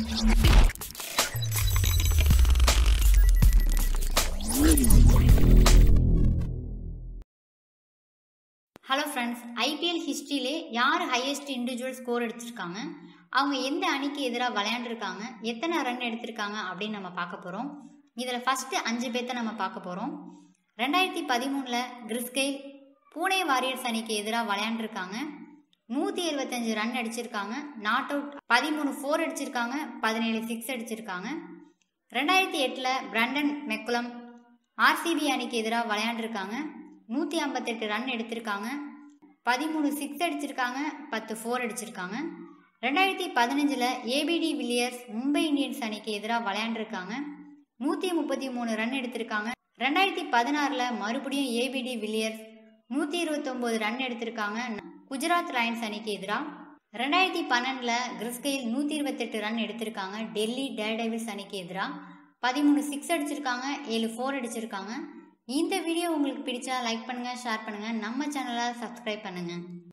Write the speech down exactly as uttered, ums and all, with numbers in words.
Hello friends, IPL ஹிஸ்ட்ரியிலே யார் highest individual score எடுத்திருக்காங்க, அவங்க எந்த அணிக்கு எதிராக விளையாண்டுருக்காங்க, எத்தனை ரன் எடுத்திருக்காங்க அப்படின்னு நம்ம பார்க்க போகிறோம். இதில் ஃபஸ்ட்டு அஞ்சு பேர்த்த நம்ம பார்க்க போகிறோம். ரெண்டாயிரத்தி பதிமூணில் கிறிஸ் கெயில் பூனே வாரியர்ஸ் அணிக்கு எதிராக விளையாண்டுருக்காங்க. நூற்றி எழுபத்தஞ்சு ரன் அடிச்சிருக்காங்க. நாட் அவுட் பதிமூணு ஃபோர் அடிச்சிருக்காங்க, பதினேழு சிக்ஸ் அடிச்சிருக்காங்க. ரெண்டாயிரத்தி எட்டில் பிரண்டன் மெக்குலம் ஆர்சிபி அணிக்கு எதிராக விளையாண்டுருக்காங்க. நூற்றி ஐம்பத்தெட்டு ரன் எடுத்திருக்காங்க. பதிமூணு சிக்ஸ் அடிச்சிருக்காங்க, பத்து ஃபோர் அடிச்சிருக்காங்க. ரெண்டாயிரத்தி பதினஞ்சில் ஏபிடி வில்லியர்ஸ் மும்பை இந்தியன்ஸ் அணிக்கு எதிராக விளையாண்டுருக்காங்க. நூற்றி முப்பத்தி மூணு ரன் எடுத்திருக்காங்க. ரெண்டாயிரத்தி பதினாறில் மறுபடியும் ஏபிடி வில்லியர்ஸ் நூற்றி இருபத்தொம்போது ரன் எடுத்திருக்காங்க குஜராத் லைன்ஸ் அணிக்கு எதிராக. ரெண்டாயிரத்தி பன்னெண்டில் கிறிஸ் கெயில் நூற்றி இருபத்தெட்டு ரன் எடுத்திருக்காங்க டெல்லி டேர்டெவில்ஸ் அணிக்கு எதிராக. பதிமூணு சிக்ஸ் அடிச்சிருக்காங்க, ஏழு ஃபோர் அடிச்சிருக்காங்க. இந்த வீடியோ உங்களுக்கு பிடிச்சா லைக் பண்ணுங்கள், ஷேர் பண்ணுங்கள், நம்ம சேனலை சப்ஸ்கிரைப் பண்ணுங்கள்.